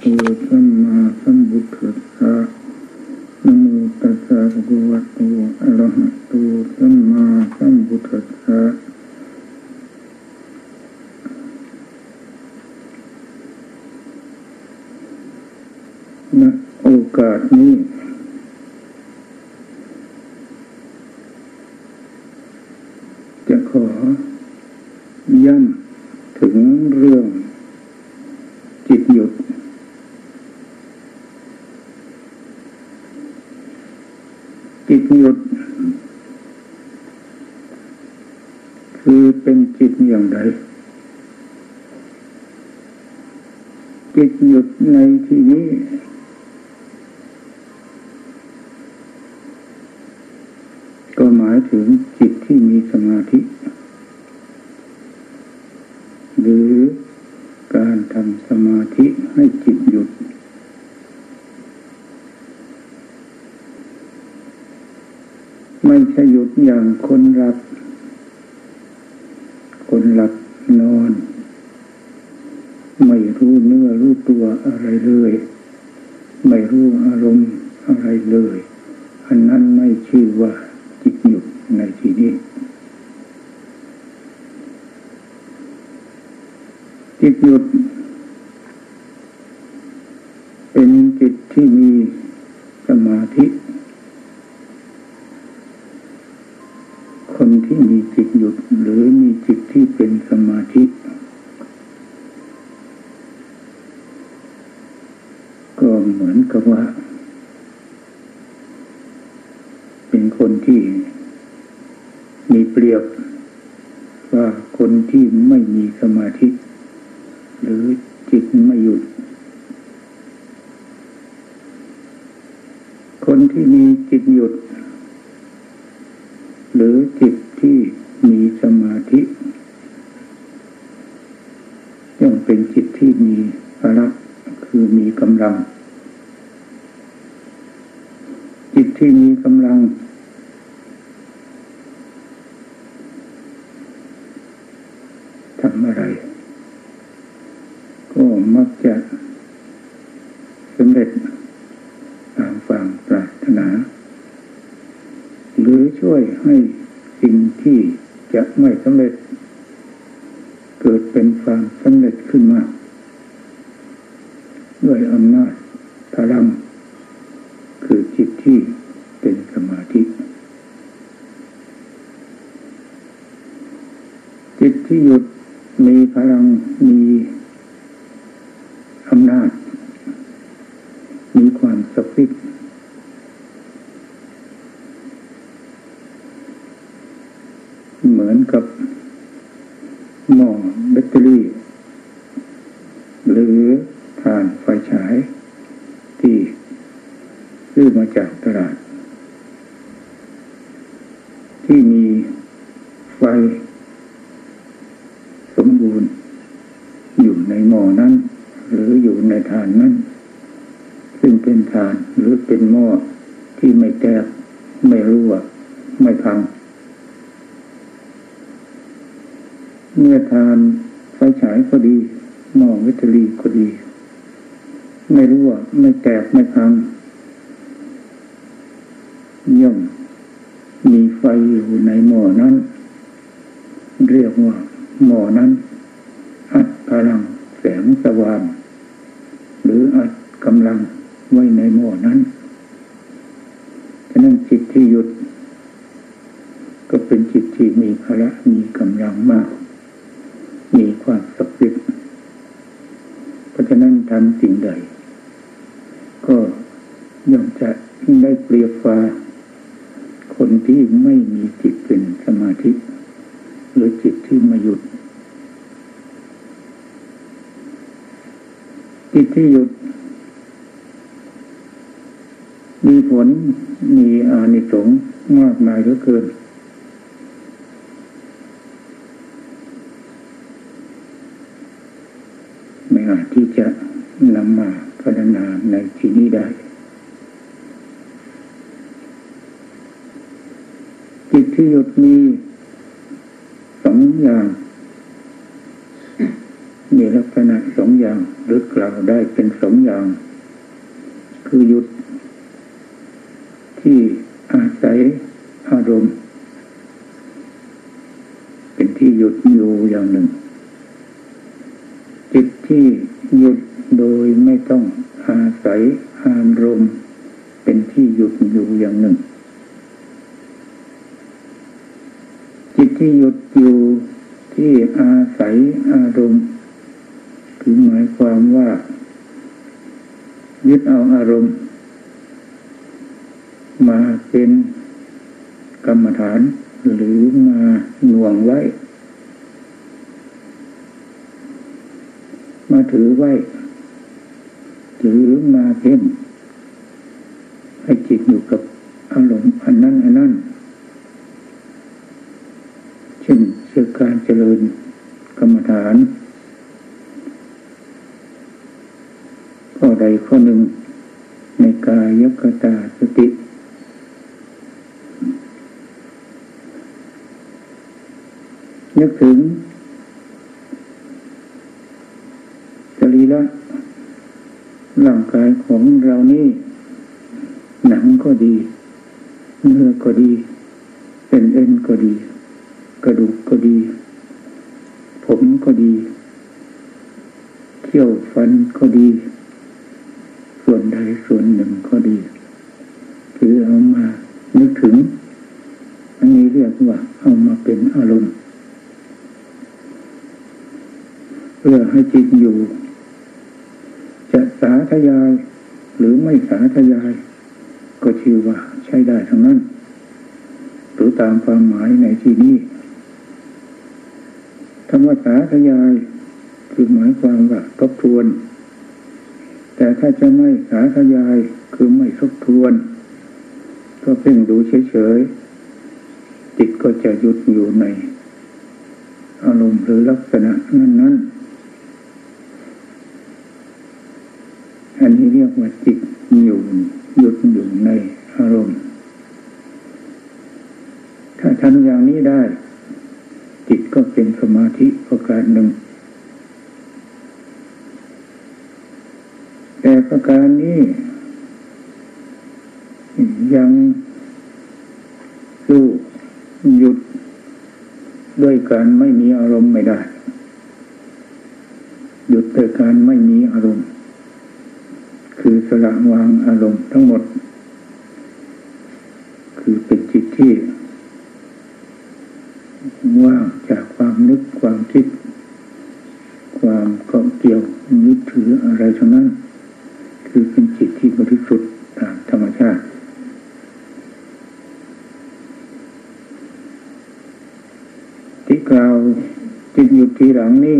สัมมาสัมพุทธัสสะนะโมตัสสะภะคะวะโตอะระหะโตสัมมาสัมพุทธัสสะณโอกาสนี้จะขอย้ำถึงเรื่องจิตหยุดจิตหยุดคือเป็นจิตอย่างไรจิตหยุดในที่นี้ก็หมายถึงจิตที่มีสมาธิหรือการทำสมาธิให้จิตหยุดไม่ใช่หยุดอย่างคนหลับนอนไม่รู้เนื้อรู้ตัวอะไรเลยไม่รู้อารมณ์อะไรเลยอันนั้นไม่ชื่อว่าจิตหยุดในที่นี้จิตหยุดเป็นจิตที่มีสมาธิคนที่มีจิตหยุดหรือมีจิตที่เป็นสมาธิก็เหมือนกับว่าเป็นคนที่มีเปรียบว่าคนที่ไม่มีสมาธิหรือจิตไม่หยุดคนที่มีจิตหยุดหรือจิตที่มีสมาธิย่อมเป็นจิตที่มีพละคือมีกำลังจิตที่มีกำลังทำอะไรก็มักจะสำเร็จตามความปรารถนาหรือช่วยให้สิ่งที่จะไม่สำเร็จเกิดเป็นความสำเร็จขึ้นมาด้วยอำนาจพลังคือจิตที่เป็นสมาธิจิตที่หยุดมีพลังมีอำนาจมีความศักดิ์สิทธิ์เหมือนกับหม้อแบตเตอรี่หรือถ่านไฟฉายที่ซื้อมาจากตลาดที่มีไฟสมบูรณ์อยู่ในหม้อนั้นหรืออยู่ในถ่านนั้นซึ่งเป็นถ่านหรือเป็นหม้อที่ไม่แตกไม่รั่วไม่พังเมื่อถ่านไฟฉายก็ดีหม้อแบตเตอรี่ก็ดีไม่รั่วไม่แตกไม่พังย่อมมีไฟอยู่ในหม้อนั้นเรียกว่าหม้อนั้นอัดพลังแสงสว่างหรืออัดกำลังไว้ในหม้อนั้นฉะนั้นจิตที่หยุดก็เป็นจิตที่มีพละมีกำลังมากมีความศักดิ์สิทธิ์เพราะฉะนั้นทำสิ่งใดก็ย่อมจะได้เปรียบกว่าคนที่ไม่มีจิตเป็นสมาธิหรือจิตที่ไม่หยุดจิตที่หยุดมีผลมีอานิสงส์มากมายเหลือเกินไม่อาจที่จะนำมาพรรณนาในที่นี้ได้จิตที่หยุดมีสองอย่างมีลักษณะสองอย่างหรือกล่าวได้เป็นสองอย่างคือหยุดที่อาศัยอารมณ์เป็นที่หยุดอยู่อย่างหนึ่งจิตที่หยุดโดยไม่ต้องอาศัยอารมณ์เป็นที่หยุดอยู่อย่างหนึ่งจิตที่หยุดอยู่ที่อาศัยอารมณ์คือหมายความว่ายึดเอาอารมณ์มาเป็นกรรมฐานหรือมาหน่วงไว้มาถือไว้หรือมาเพ่งให้จิตอยู่กับอารมณ์อันนั้นเช่นการเจริญกรรมฐานข้อใดข้อหนึ่งในกายคตาสตินึกถึงสรีระร่างกายของเรานี่หนังก็ดีเนื้อก็ดีเอ็นก็ดีกระดูกก็ดีผมก็ดีเขี้ยวฟันก็ดีส่วนใดส่วนหนึ่งก็ดีคือเอามานึกถึงอันนี้เรียกว่าเอามาเป็นอารมณ์เพื่อให้จิตอยู่จะสาธยายหรือไม่สาธยายก็ชื่อว่าใช้ได้ทั้งนั้นหรือตามความหมายในที่นี้คำว่าสาธยายคือหมายความว่าทบทวนแต่ถ้าจะไม่สาธยายคือไม่ทบทวนก็เพ่งดูเฉยๆจิตก็จะหยุดอยู่ในอารมณ์หรือลักษณะนั้นๆอันนี้เรียกว่าจิตอยู่หยุดอยู่ในอารมณ์ถ้าทำอย่างนี้ได้จิตก็เป็นสมาธิประการหนึ่งแต่ประการนี้ยังรู้หยุดด้วยการไม่มีอารมณ์ไม่ได้หยุดด้วยการไม่มีอารมณ์คือสละวางอารมณ์ทั้งหมดคือเป็นจิตที่ว่างจากความนึกความคิดความเกาะเกี่ยวยึดถืออะไรทั้งนั้นคือเป็นจิตที่บริสุทธิ์ตามธรรมชาติที่กล่าวจิตหยุดทีหลังนี้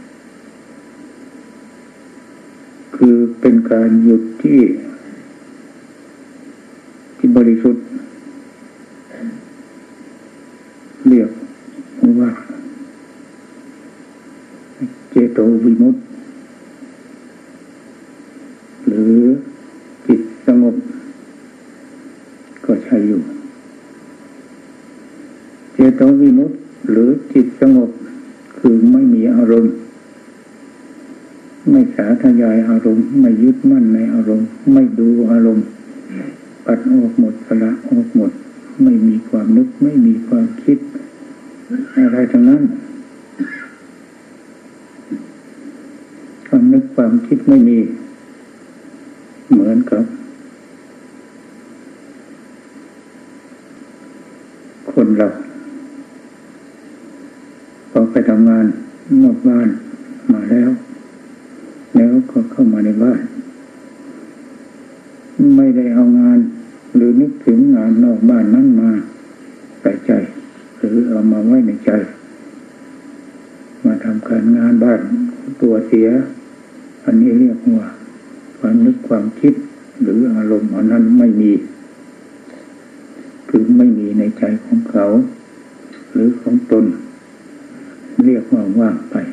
คือเป็นการหยุดที่บริสุทธิ์เรียกว่าเจโตวิมุตติหรือจิตสงบก็ใช่อยู่เจโตวิมุตติหรือจิตสงบคือไม่มีอารมณ์ไม่สาธยายอารมณ์ไม่ยึดมั่นในอารมณ์ไม่ดูอารมณ์ปัดออกหมดสละออกหมดไม่มีความนึกไม่มีความคิดอะไรทั้งนั้นความนึกความคิดไม่มีเหมือนกับคนเราพอไปทำงานนอกบ้านมาแล้วก็เข้ามาในบ้านไม่ได้เอางานหรือนึกถึงงานนอกบ้านนั้นมาใส่ใจหรือเอามาไว้ในใจมาทำการงานบ้านตัวเสียอันนี้เรียกว่าความนึกความคิดหรืออารมณ์อันนั้นไม่มีคือไม่มีในใจของเขาหรือของตนเรียกว่าว่างไป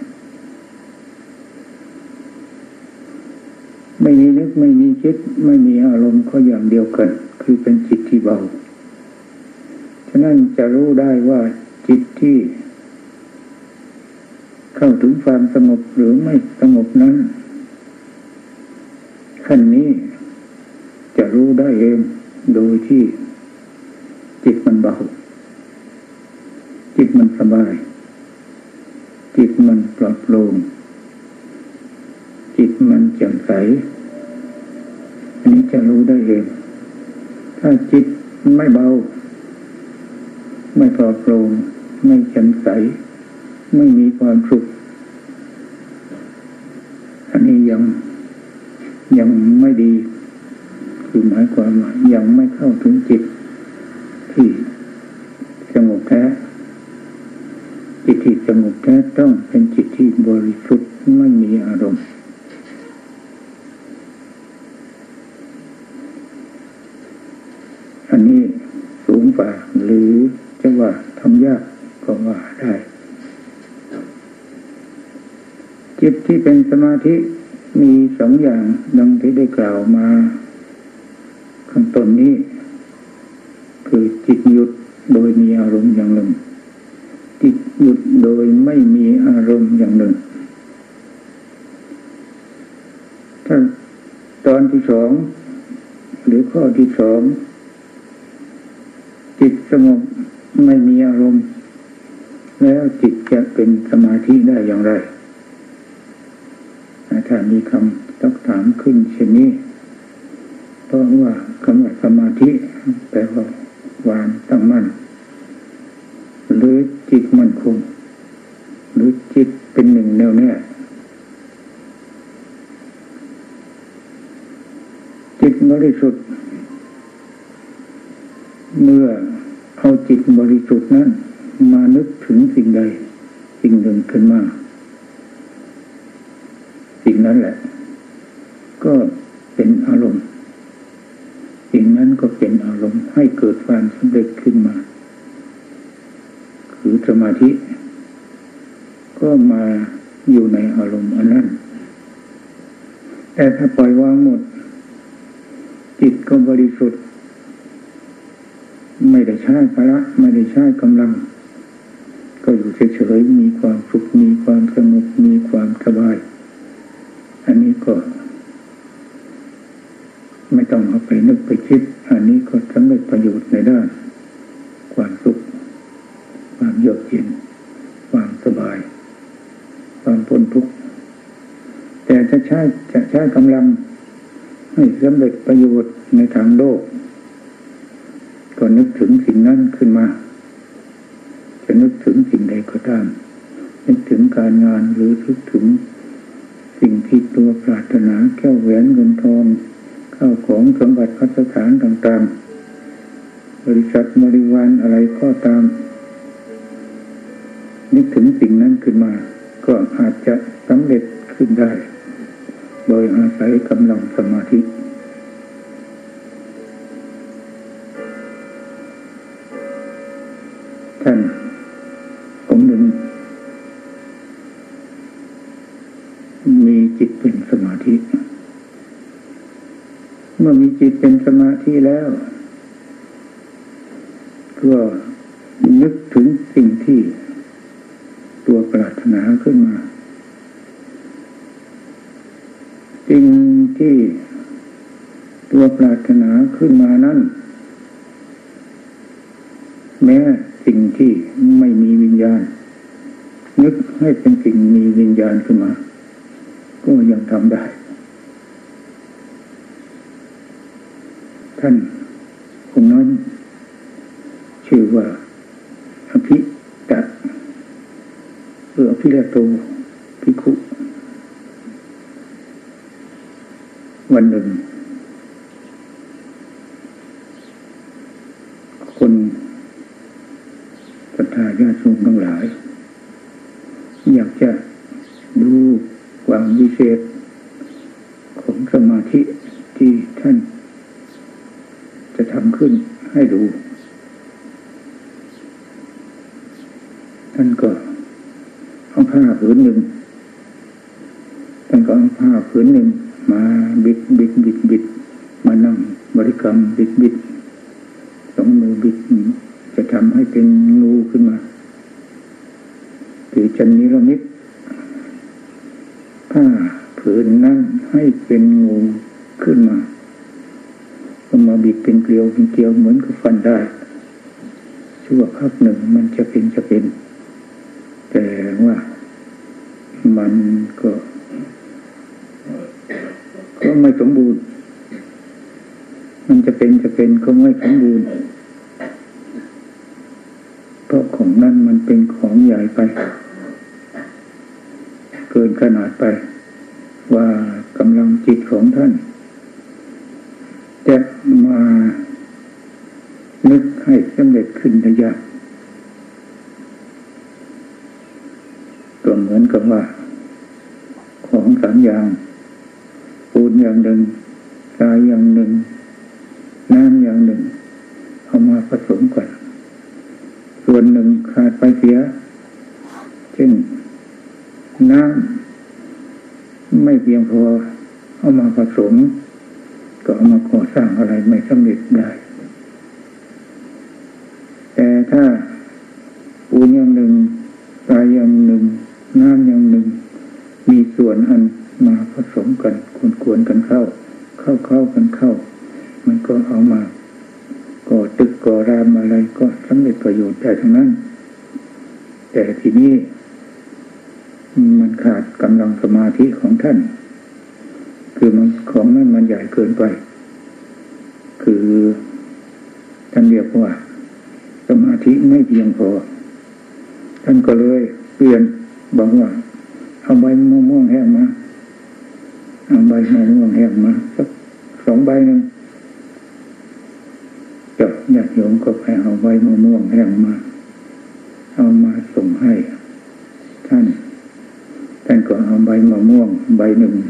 ไม่มีนึกไม่มีคิดไม่มีอารมณ์ก็อย่างเดียวกันคือเป็นจิตที่เบาฉะนั้นจะรู้ได้ว่าจิตที่เข้าถึงความสงบหรือไม่สงบนั้นขั้นนี้จะรู้ได้เองโดยที่จิตมันเบาจิตมันสบายจิตมันปลอดโปร่งจิตมันแจ่มใสอันนี้จะรู้ได้เองถ้าจิตไม่เบาไม่ปลอดโปร่งไม่แจ่มใสไม่มีความสุขอันนี้ยังไม่ดีคือหมายความว่ายังไม่เข้าถึงจิตที่สงบแท้จิตที่สงบแท้ต้องเป็นจิตที่บริสุทธิ์ไม่มีอารมณ์อันนี้สูงกว่าหรือจะว่าทำยากก็ว่าได้จิตที่เป็นสมาธิมีสองอย่างดังที่ได้กล่าวมาข้างต้นนี้คือจิตหยุดโดยมีอารมณ์อย่างหนึ่งจิตหยุดโดยไม่มีอารมณ์อย่างหนึ่งถ้าตอนที่สองหรือข้อที่สองจิตสงบไม่มีอารมณ์แล้วจิตจะเป็นสมาธิได้อย่างไรถ้ามีคำซักถามขึ้นเช่นนี้เพราะว่าคำว่าสมาธิแปลว่าวางตั้งมั่นหรือจิตมั่นคงหรือจิตเป็นหนึ่งแน่วแน่จิตบริสุทธิ์เมื่อเอาจิตบริสุทธิ์นั้นมานึกถึงสิ่งใดสิ่งหนึ่งขึ้นมาสิ่งนั้นแหละก็เป็นอารมณ์สิ่งนั้นก็เป็นอารมณ์ให้เกิดความสำเร็จขึ้นมาคือสมาธิก็มาอยู่ในอารมณ์อันนั้นแต่ถ้าปล่อยวางหมดจิตก็บริสุทธิ์ไม่ได้ใช้พละไม่ได้ใช้กำลังก็อยู่เฉยๆมีความสุขมีความสงบมีความสบายอันนี้ก็ไม่ต้องเอาไปนึกไปคิดอันนี้ก็สำเร็จประโยชน์ในด้านความสุขความเยือกเย็นความสบายความพ้นทุกข์แต่จะใช้กำลังให้สำเร็จประโยชน์ในทางโลกก็นึกถึงสิ่งนั้นขึ้นมาจะนึกถึงสิ่งใดก็ตามนึกถึงการงานหรือนึกถึงสิ่งที่ตัวปรารถนาแก้วแหวนเงินทองข้าวของสมบัติพัสถานต่างๆบริษัทบริวารอะไรก็ตามนึกถึงสิ่งนั้นขึ้นมาก็อาจจะสำเร็จขึ้นได้โดยอาศัยกำลังสมาธิท่านองค์หนึ่งมีจิตเป็นสมาธิเมื่อมีจิตเป็นสมาธิแล้วก็นึกถึงสิ่งที่ตัวปรารถนาขึ้นมาสิ่งที่ตัวปรารถนาขึ้นมานั้นแม้สิ่งที่ไม่มีวิญญาณนึกให้เป็นสิ่งมีวิญญาณขึ้นมาก็ยังทำได้ท่านองค์นั้นชื่อว่าอภิตะอภิระโตภิกขุวันหนึ่งคนศรัทธาญาติโยมทั้งหลายอยากจะดูความวิเศษของสมาธิที่ท่านจะทำขึ้นให้ดูท่านก็เอาผ้าผืนหนึ่งมาบิดมานั่งบริกรรมบิดสองมือบิดจะทำให้เป็นงูขึ้นมาหรือจะนิรมิตผ้าผืนนั้นให้เป็นงูขขึ้นมาก็มาบิดเป็นเกลียวเหมือนกับฟันได้ชั่วพักหนึ่งมันจะเป็นแต่ว่ามันก็ไม่สมบูรณ์มันจะเป็นก็ไม่สมบูรณ์เพราะของนั้นมันเป็นของใหญ่ไปเกินขนาดไปว่ากำลังจิตของท่านจะมานึกให้สำเร็จขึ้นได้ยากก็เหมือนกับว่าของสามอย่างปูนอย่างหนึ่งทรายอย่างหนึ่งน้ำอย่างหนึ่งเอามาผสมกันส่วนหนึ่งขาดไปเสียเช่นน้ำไม่เพียงพอเอามาผสมก็เอามาก่อสร้างอะไรไม่สำเร็จได้แต่ถ้าปูนอย่างหนึ่งทรายอย่างหนึ่งน้ำอย่างหนึ่งมีส่วนอันมาผสมกันกวนกันเข้ากันเข้ามันก็เอามาก่อตึกก่อรามอะไรก็สำเร็จประโยชน์ได้ทั้งนั้นแต่ทีนี้มันขาดกำลังสมาธิของท่านคือมันของนั้นมันใหญ่เกินไปคือท่านเรียกว่าสมาธิไม่เพียงพอท่านก็เลยเปลี่ยนบอกว่าเอาใบมะม่วงแห้งมาเอาใบมะม่วงแห้งมาสัก2 ใบนึงจับญาติโยมก็ไปเอาใบมะม่วงแห้งมาเอามาส่งให้ท่านก็เอาใบมะม่วงใบหนึ่ง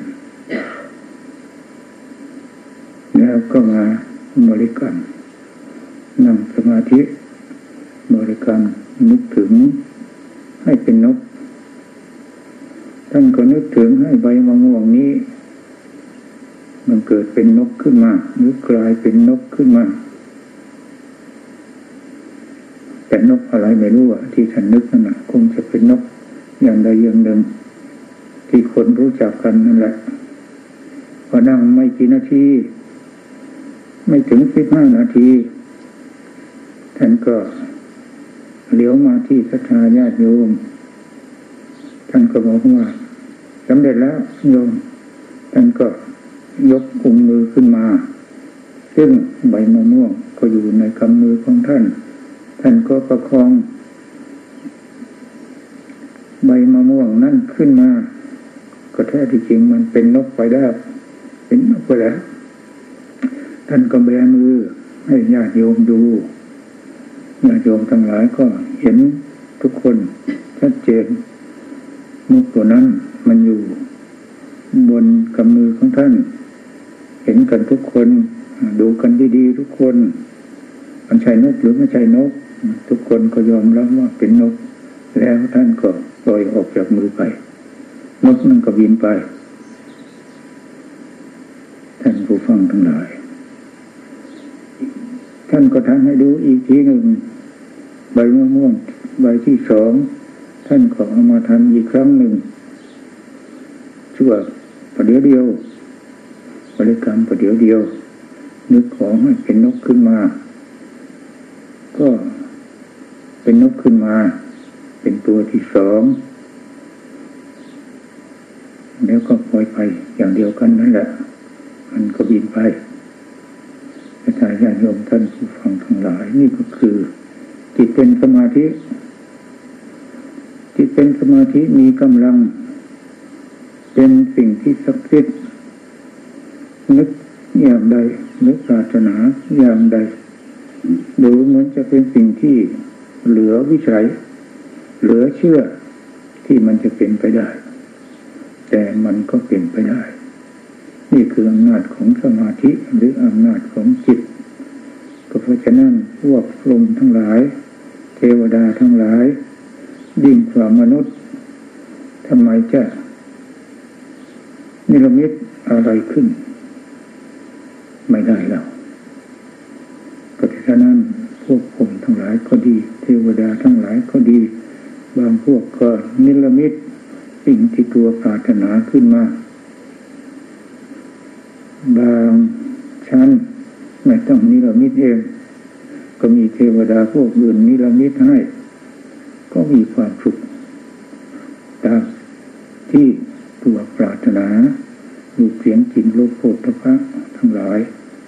แล้วก็มาบริกรรมนั่งสมาธิบริกรรมนึกถึงให้เป็นนกท่านก็นึกถึงให้ใบมะม่วงนี้มันเกิดเป็นนกขึ้นมาหรือกลายเป็นนกขึ้นมาแต่นกอะไรไม่รู้ที่ท่านนึกนั่นคงจะเป็นนกอย่างใดอย่างหนึ่งที่คนรู้จักกันนั่นแหละพอนั่งไม่กี่นาทีไม่ถึง15 นาทีท่านก็เลี้ยวมาที่ศรัทธาญาติโยมท่านก็บอกว่าสำเร็จแล้วโยมท่านก็ยกอุ้งมือขึ้นมาซึ่งใบมะม่วงก็อยู่ในกำมือของท่านก็ประคองใบมะม่วงนั่นขึ้นมาก็แท้ที่จริงมันเป็นนกไปได้เป็นนกไปแล้วท่านก็แบมือให้ญาติโยมดูญาติโยมทั้งหลายก็เห็นทุกคนชัดเจนนกตัวนั้นมันอยู่บนกำมือของท่านเห็นกันทุกคนดูกันดีๆทุกคนมันใช่นกหรือไม่ใช่นกทุกคนก็ยอมรับว่าเป็นนกแล้วท่านก็ปล่อยออกจากมือไปนกนั่นก็บินไปท่านผู้ฟังทั้งหลายท่านก็ทำให้ดูอีกทีหนึ่งใบมะม่วงใบที่2ท่านก็เอามาทำอีกครั้งหนึ่งชั่วประเดี๋ยวเดียวบริกรรมประเดี๋ยวเดียวนึกของให้เป็นนกขึ้นมาก็เป็นนกขึ้นมาเป็นตัวที่2แล้วก็ปล่อยไปอย่างเดียวกันนั่นแหละมันก็บินไปอาจารย์ญาติโยมท่านผู้ฟังทั้งหลายนี่ก็คือจิตเป็นสมาธิจิตเป็นสมาธิมีกำลังเป็นสิ่งที่ศักดิ์สิทธิ์นึกอย่างใดนึกปรารถนาอย่างใดดูเหมือนจะเป็นสิ่งที่เหลือวิสัยเหลือเชื่อที่มันจะเป็นไปได้แต่มันก็เป็นไปได้นี่คืออำนาจของสมาธิหรืออำนาจของจิตก็เพราะฉะนั้นพวกพรหมทั้งหลายเทวดาทั้งหลายยิ่งกว่ามนุษย์ทำไมจะนิรมิตอะไรขึ้นไม่ได้แล้วก็ฉะนั้นพวกพรหมทั้งหลายก็ดีเทวดาทั้งหลายก็ดีบางพวกก็นิรมิตสิ่งที่ตัวปรารถนาขึ้นมาบางชั้นไม่ต้องนิรมิตเองก็มีเทวดาพวกอื่นนิรมิตให้ก็มีความสุขตามที่ตัวปรารถนารูปเสียงกลิ่นรสโผฏฐัพพะทั้งหลาย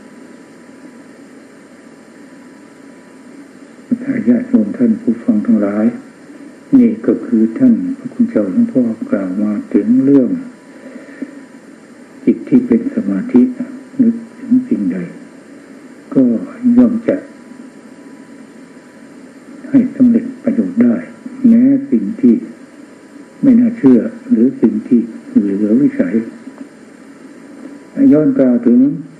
ถ้าญาติโยมท่านผู้ฟังทั้งหลายนี่ก็คือท่านพระคุณเจ้าหลวงพ่อกล่าวมาถึงเรื่องจิตที่เป็นสมาธินึกถึงสิ่งใดก็ย่อมจะให้สำเร็จประโยชน์ได้แม้สิ่งที่ไม่น่าเชื่อหรือสิ่งที่เหลือวิสัยย้อนกล่าวถึง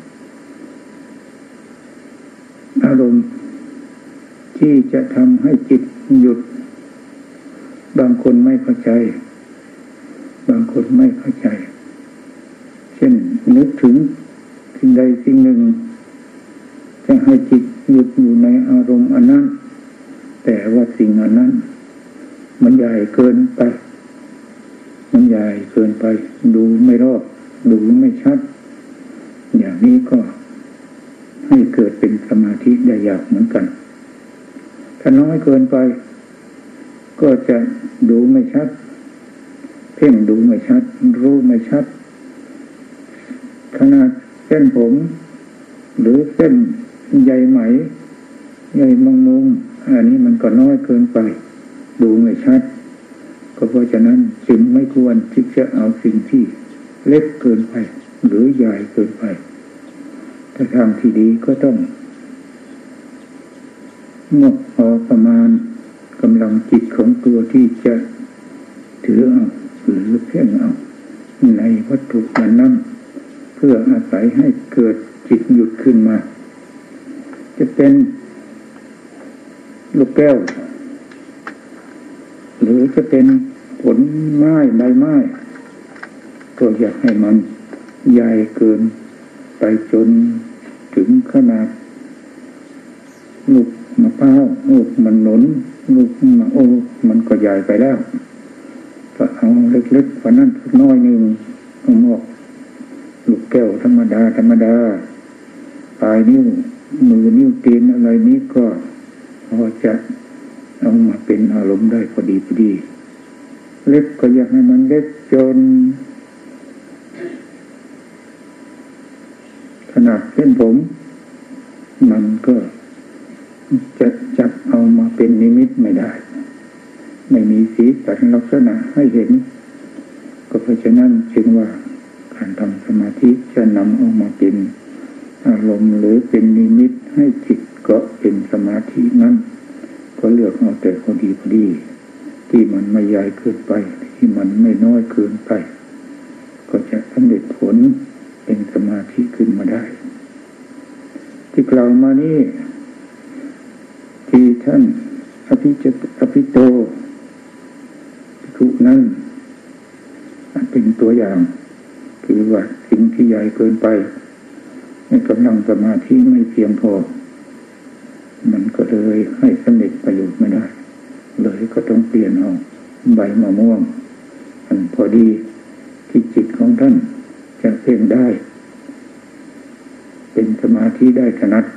อารมณ์ที่จะทำให้จิตหยุดบางคนไม่เข้าใจบางคนไม่เข้าใจเช่นนึกถึงสิ่งใดสิ่งหนึ่งจะให้จิตหยุดอยู่ในอารมณ์อันนั้นแต่ว่าสิ่งอันนั้นมันใหญ่เกินไปมันใหญ่เกินไปดูไม่รอบดูไม่ชัดอย่างนี้ก็ให้เกิดเป็นสมาธิได้ยากเหมือนกันถ้าน้อยเกินไปก็จะดูไม่ชัดเพ่งดูไม่ชัดรู้ไม่ชัดขนาดเส้นผมหรือเส้นใยไหมใยมุมอันนี้มันก็น้อยเกินไปดูไม่ชัดก็เพราะฉะนั้นจึงไม่ควรที่จะเอาสิ่งที่เล็กเกินไปหรือใหญ่เกินไปถ้าทางที่ดีก็ต้องงดพอประมาณกำลังจิตของตัวที่จะถือเอาหรือเพ่งเอาในวัตถุนั้นเพื่ออาศัยให้เกิดจิตหยุดขึ้นมาจะเป็นลูกแก้วหรือจะเป็นผลไม้ใบไม้ก็อยากให้มันใหญ่เกินไปจนถึงขนาดลูกมะพร้าวลูกมันหนุนลูกมะโอ้มันก็ใหญ่ไปแล้วก็เอาเล็กๆกว่านั้นสักน้อยหนึ่งเอาหมวกลูกแก้วธรรมดาปลายนิ้วมือนิ้วตีนอะไรนี้ก็พอจะเอามาเป็นอารมณ์ได้พอดีเล็กก็อยากให้มันเล็กจนขนาดเส้นผมมันก็จะจับเอามาเป็นนิมิตไม่ได้ไม่มีสีสันลักษณะให้เห็นก็เพราะฉะนั้นจึงว่าการทำสมาธิจะนำออกมาเป็นอารมณ์หรือเป็นนิมิตให้จิตก็เป็นสมาธินั้นก็เลือกเอาแต่พอดีที่มันไม่ใหญ่เกินไปที่มันไม่น้อยเกินไปก็จะสำเร็จผลเป็นสมาธิขึ้นมาได้ที่กล่าวมานี้ที่ท่านอภิโตภิกขุนั้นเป็นตัวอย่างคือว่าสิ่งที่ใหญ่เกินไปในกำลังสมาธิไม่เพียงพอมันก็เลยให้สำเร็จประโยชน์ไม่ได้เลยก็ต้องเปลี่ยนเอาใบมะม่วงอันพอดีที่จิตของท่านจะเพ่งได้เป็นสมาธิได้ถนัด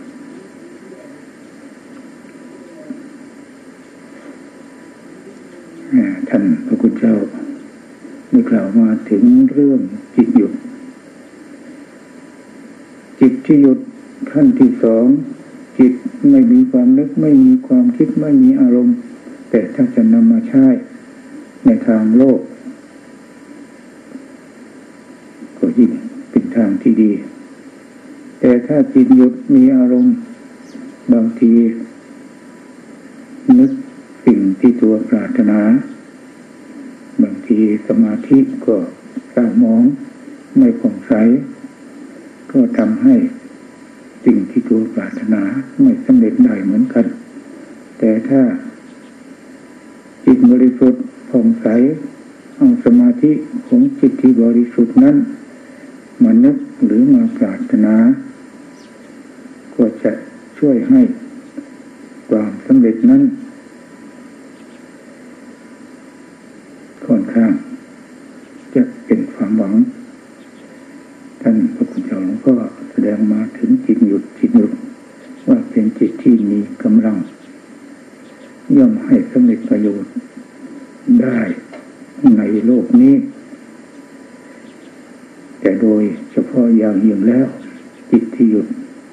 ท่านพระคุณเจ้าได้กล่าวมาถึงเรื่องจิตหยุดจิตที่หยุดขั้นที่สองจิตไม่มีความนึกไม่มีความคิดไม่มีอารมณ์แต่ถ้าจะนำมาใช้ในทางโลกก็ยิ่งเป็นทางที่ดีแต่ถ้าจิตหยุดมีอารมณ์บางทีนึกสิ่งที่ตัวปรารถนาบางทีสมาธิก็เศร้าหมองไม่ผ่องใสก็ทำให้สิ่งที่ตัวปรารถนาไม่สำเร็จได้เหมือนกันแต่ถ้าจิตบริสุทธิ์ผ่องใสเอาสมาธิของจิตที่บริสุทธิ์นั้นมานึกหรือมาปรารถนาก็จะช่วยให้ความสำเร็จนั้นค่อนข้างจะเป็นความหวังท่านพระคุณเจ้าก็แสดงมาถึงจิตหยุดว่าเป็นจิตที่มีกำลังย่อมให้สำเร็จประโยชน์ได้ในโลกนี้แต่โดยเฉพาะอย่างยิ่งแล้วจิตที่หยุด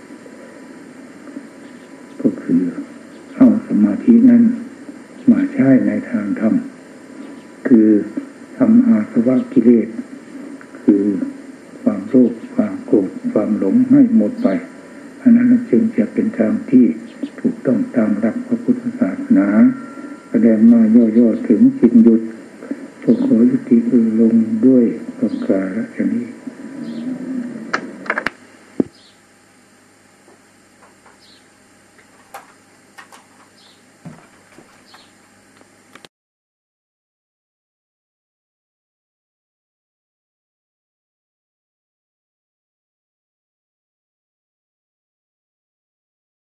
ก็คือเอาสมาธินั้นมาใช้ในทางธรรมคือทำอาสวะกิเลสคือความโลภความโกรธความหลงให้หมดไปอันนั้นจึงจะเป็นทางที่ถูกต้องตามหลักพระพุทธศาสนาแสดงมาย่อๆถึงจิตหยุดขอยุติลงด้วยประการฉะนี้